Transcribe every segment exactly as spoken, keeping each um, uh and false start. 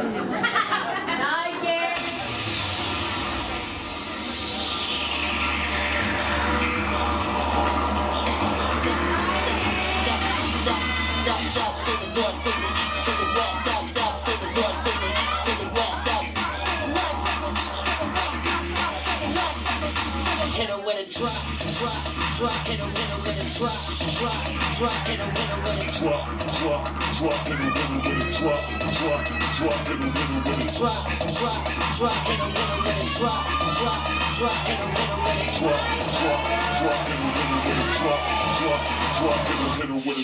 Hit her with a drop, drop, drop, hit her, hit her with a drop, drop, drop, hit her, hit her with a drop, drop, drop, hit her, hit her with a drop, drop, drop, hit her, hit her with a drop, drop, drop, hit her, hit her with a drop, drop, drop, hit her, hit her with a drop, drop, drop, hit her, hit her with a drop, drop, drop, hit her, hit her with a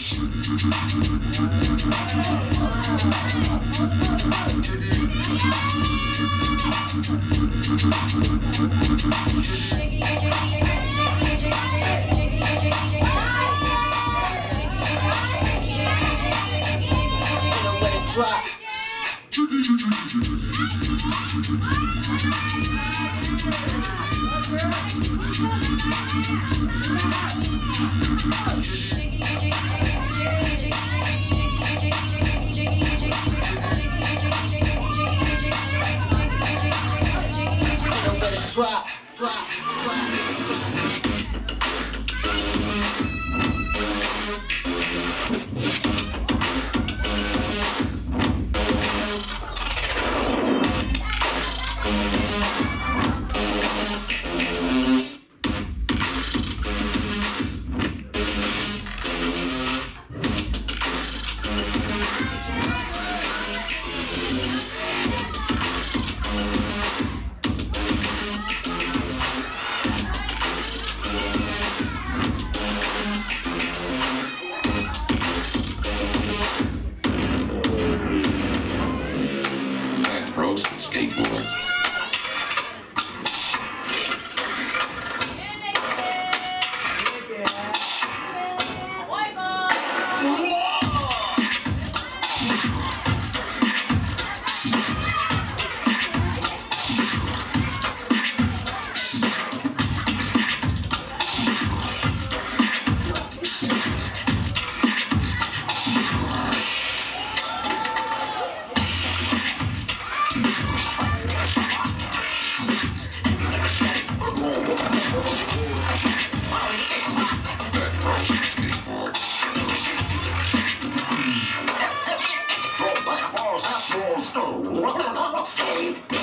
drop. Drop, drop, Skateboard. Oh,